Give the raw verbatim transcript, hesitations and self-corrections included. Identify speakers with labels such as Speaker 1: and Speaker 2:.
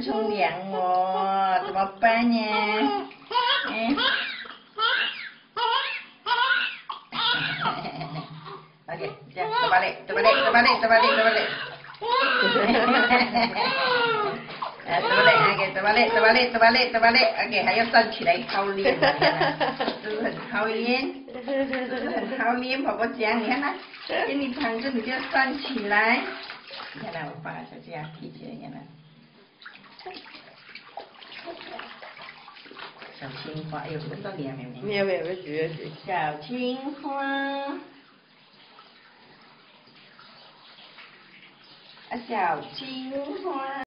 Speaker 1: 冲凉哦，怎么办呢？嗯。OK， 这样，terbalik, terbalik, terbalik, terbalik, terbalik. Ah, terbalik, OK， terbalik, terbalik, terbalik, terbalik. OK， 还要站起来操练啊，是不是很操练？是不是很操练？婆婆讲，你看它，给你躺着，你就要站起来。你看它，我把它这样提起来，你看它。小青花，哎呦，轮到你了没有？
Speaker 2: 没有没有没有举没有举。
Speaker 1: 小青花，啊，小青花。